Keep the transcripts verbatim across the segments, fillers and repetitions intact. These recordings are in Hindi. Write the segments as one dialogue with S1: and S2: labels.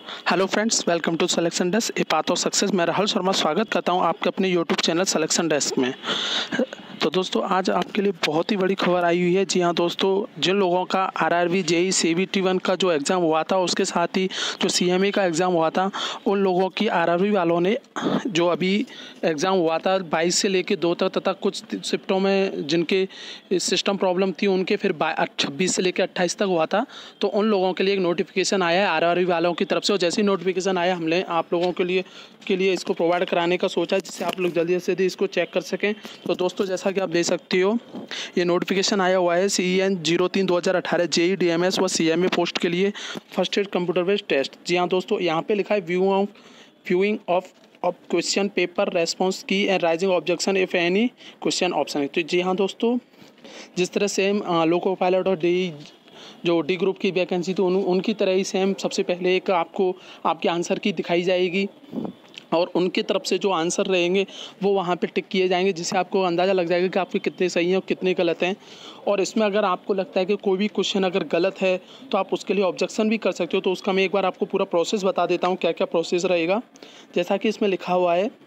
S1: Hello friends, welcome to selection desk a path of success. मैं राहुल शर्मा स्वागत करता हूं आपके अपने यूट्यूब चैनल सिलेक्शन डेस्क में। तो दोस्तों, आज आपके लिए बहुत ही बड़ी खबर आई हुई है। जी हाँ दोस्तों, जिन लोगों का आरआरबी, जेई, सीबीटी वन का जो एग्ज़ाम हुआ था, उसके साथ ही जो सीएमए का एग्ज़ाम हुआ था, उन लोगों की आरआरबी वालों ने जो अभी एग्ज़ाम हुआ था बाईस से लेकर दो तक तथा कुछ शिफ्टों में जिनके सिस्टम प्रॉब्लम थी उनके फिर छब्बीस से लेकर अट्ठाईस तक हुआ था। तो उन लोगों के लिए एक नोटिफिकेशन आया है आरआरबी वालों की तरफ से, और जैसे ही नोटिफिकेशन आया हमने आप लोगों के लिए के लिए इसको प्रोवाइड कराने का सोचा है, जिससे आप लोग जल्दी से जल्दी इसको चेक कर सकें। तो दोस्तों, जैसा कि आप देख सकते हो, ये नोटिफिकेशन आया हुआ है सी एन जीरो तीन दो हज़ार अठारह जेई डी एम एस व सी एम ए पोस्ट के लिए first aid computer based test. जी हाँ दोस्तों, यहाँ पे लिखा है view of viewing of of question paper response key and raising objection if any question option है। तो जी हाँ दोस्तों, जिस तरह से लोको पायलट और डी जो डी ग्रुप की वैकेंसी तो उन, उनकी तरह ही सेम सबसे पहले एक आपको आपके आंसर की दिखाई जाएगी और उनकी तरफ से जो आंसर रहेंगे वो वहाँ पे टिक किए जाएंगे, जिससे आपको अंदाज़ा लग जाएगा कि आपके कितने सही हैं और कितने गलत हैं। और इसमें अगर आपको लगता है कि कोई भी क्वेश्चन अगर गलत है तो आप उसके लिए ऑब्जेक्शन भी कर सकते हो। तो उसका मैं एक बार आपको पूरा प्रोसेस बता देता हूँ, क्या क्या प्रोसेस रहेगा। जैसा कि इसमें लिखा हुआ है,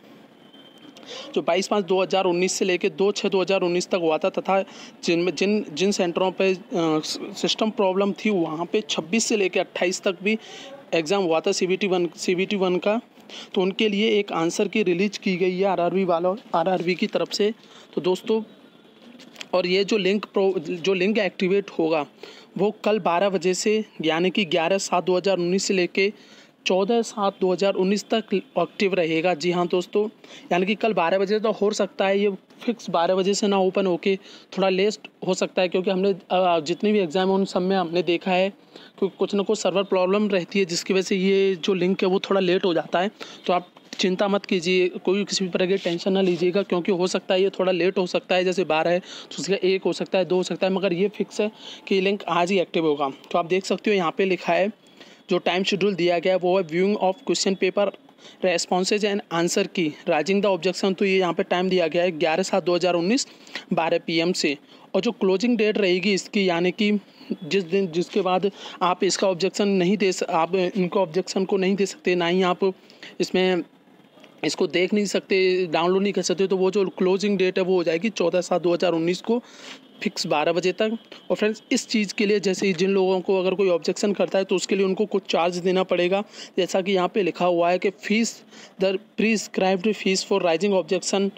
S1: जो बाईस पाँच दो हज़ार उन्नीस से लेकर दो छः दो हज़ार उन्नीस तक हुआ था तथा जिनमें जिन जिन सेंटरों पे सिस्टम प्रॉब्लम थी वहाँ पे छब्बीस से लेकर अट्ठाईस तक भी एग्ज़ाम हुआ था सीबीटी वन सीबीटी वन का। तो उनके लिए एक आंसर की रिलीज की गई है आरआरबी वालों आरआरबी की तरफ से। तो दोस्तों, और ये जो लिंक प्रो जो लिंक एक्टिवेट होगा वो कल बारह बजे से, यानी कि ग्यारह सात दो हज़ार उन्नीस से लेके चौदह सात दो हज़ार उन्नीस तक एक्टिव रहेगा। जी हाँ दोस्तों, यानी कि कल बारह बजे तो हो सकता है ये फिक्स बारह बजे से ना ओपन होके थोड़ा लेट हो सकता है, क्योंकि हमने जितने भी एग्ज़ाम हैं उन सब में हमने देखा है क्योंकि कुछ ना कुछ सर्वर प्रॉब्लम रहती है, जिसकी वजह से ये जो लिंक है वो थोड़ा लेट हो जाता है। तो आप चिंता मत कीजिए, कोई किसी भी तरह की टेंशन ना लीजिएगा, क्योंकि हो सकता है ये थोड़ा लेट हो सकता है। जैसे बारह है तो उसका एक हो सकता है, दो हो सकता है, मगर ये फिक्स है कि ये लिंक आज ही एक्टिव होगा। तो आप देख सकते हो यहाँ पे लिखा है, जो टाइम शेड्यूल दिया गया है वो है viewing of question paper responses and answer key raising the objection. तो ये यहाँ पे टाइम दिया गया है ग्यारह सात दो हज़ार उन्नीस बारह पी एम से। और जो क्लोजिंग डेट रहेगी इसकी, यानी कि जिस दिन जिसके बाद आप इसका ऑब्जेक्शन नहीं दे आप इनको ऑब्जेक्शन को नहीं दे सकते, ना ही आप इसमें इसको देख नहीं सकते, डाउनलोड नहीं कर सकते, तो वो जो क्लोजिंग डेट है वो हो जाएगी चौदह सात दो हज़ार उन्नीस को फिक्स बारह बजे तक। और फ्रेंड्स, इस चीज़ के लिए जैसे जिन लोगों को अगर कोई ऑब्जेक्शन करता है तो उसके लिए उनको कुछ चार्ज देना पड़ेगा। जैसा कि यहाँ पे लिखा हुआ है कि fees the prescribed fees for raising objection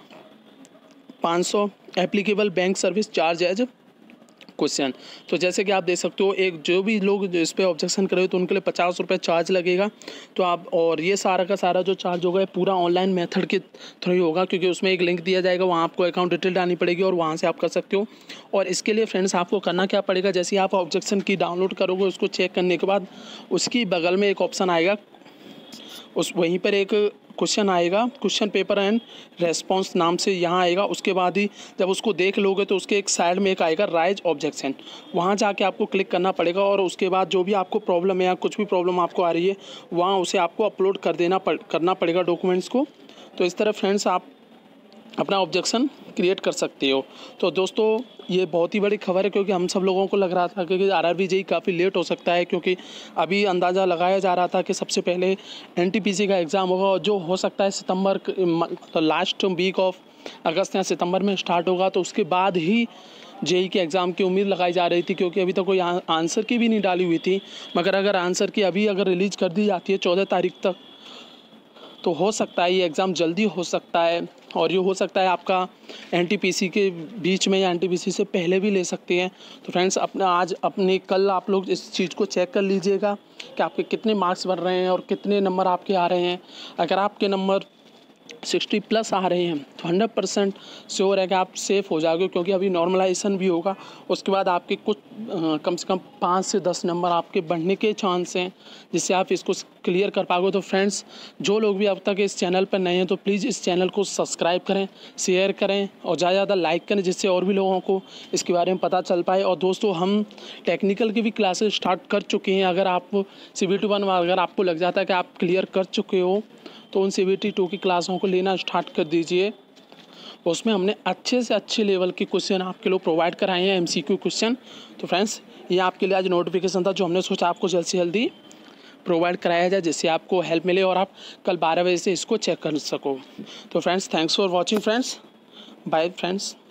S1: पाँच सौ applicable bank service charge as question. तो जैसे कि आप देख सकते हो, एक जो भी लोग जो इस पर ऑब्जेक्शन करें तो उनके लिए पचास रुपये चार्ज लगेगा। तो आप, और ये सारा का सारा जो चार्ज होगा पूरा ऑनलाइन मेथड के थ्रू ही होगा, क्योंकि उसमें एक लिंक दिया जाएगा, वहाँ आपको अकाउंट डिटेल डालनी पड़ेगी और वहाँ से आप कर सकते हो। और इसके लिए फ्रेंड्स आपको करना क्या पड़ेगा, जैसे आप ऑब्जेक्शन की डाउनलोड करोगे, उसको चेक करने के बाद उसकी बगल में एक ऑप्शन आएगा, उस वहीं पर एक क्वेश्चन आएगा, क्वेश्चन पेपर एंड रेस्पॉन्स नाम से यहाँ आएगा। उसके बाद ही जब उसको देख लोगे तो उसके एक साइड में एक आएगा राइज ऑब्जेक्शन, वहाँ जाके आपको क्लिक करना पड़ेगा। और उसके बाद जो भी आपको प्रॉब्लम है या कुछ भी प्रॉब्लम आपको आ रही है वहाँ उसे आपको अपलोड कर देना पड़ करना पड़ेगा डॉक्यूमेंट्स को। तो इस तरह फ्रेंड्स आप अपना ऑब्जेक्शन क्रिएट कर सकते हो। तो दोस्तों, ये बहुत ही बड़ी खबर है, क्योंकि हम सब लोगों को लग रहा था कि आरआरबी जेई काफ़ी लेट हो सकता है, क्योंकि अभी अंदाज़ा लगाया जा रहा था कि सबसे पहले एनटीपीसी का एग्ज़ाम होगा और जो हो सकता है सितंबर तो लास्ट वीक ऑफ अगस्त या सितंबर में स्टार्ट होगा। तो उसके बाद ही जेई के एग्ज़ाम की उम्मीद लगाई जा रही थी, क्योंकि अभी तक कोई आंसर की भी नहीं डाली हुई थी। मगर अगर आंसर की अभी अगर रिलीज़ कर दी जाती है चौदह तारीख तक, तो हो सकता है ये एग्ज़ाम जल्दी हो सकता है। और ये हो सकता है आपका एनटीपीसी के बीच में या एनटीपीसी से पहले भी ले सकते हैं। तो फ्रेंड्स, अपना आज अपने कल आप लोग इस चीज़ को चेक कर लीजिएगा कि आपके कितने मार्क्स बन रहे हैं और कितने नंबर आपके आ रहे हैं। अगर आपके नंबर साठ प्लस आ रहे हैं तो हंड्रेड परसेंट श्योर है कि आप सेफ़ हो जाओगे, क्योंकि अभी नॉर्मलाइजेशन भी होगा। उसके बाद आपके कुछ आ, कम से कम पाँच से दस नंबर आपके बढ़ने के चांस हैं, जिससे आप इसको क्लियर कर पाओगे। तो फ्रेंड्स, जो लोग भी अब तक इस चैनल पर नए हैं तो प्लीज़ इस चैनल को सब्सक्राइब करें, शेयर करें और ज़्यादा ज़्यादा लाइक करें, जिससे और भी लोगों को इसके बारे में पता चल पाए। और दोस्तों, हम टेक्निकल की भी क्लासेस स्टार्ट कर चुके हैं। अगर आप सीबीटी वन अगर आपको लग जाता है कि आप क्लियर कर चुके हो तो उन सीबीटी टू की क्लासों को लेना स्टार्ट कर दीजिए। उसमें हमने अच्छे से अच्छे लेवल के क्वेश्चन आपके लोग प्रोवाइड कराए हैं, एमसीक्यू क्वेश्चन। तो फ्रेंड्स, ये आपके लिए आज नोटिफिकेशन था जो हमने सोचा आपको जल्द से जल्दी प्रोवाइड कराया जाए, जिससे आपको हेल्प मिले और आप कल बारह बजे से इसको चेक कर सको। तो friends, thanks for watching friends, bye friends.